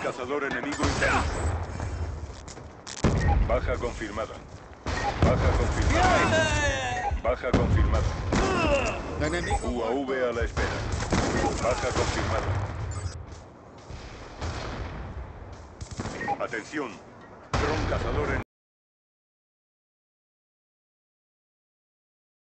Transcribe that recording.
cazador enemigo interno. Baja confirmada. Baja confirmada. Baja confirmada. UAV a la espera. Baja confirmada. Atención. Dron cazador enemigo.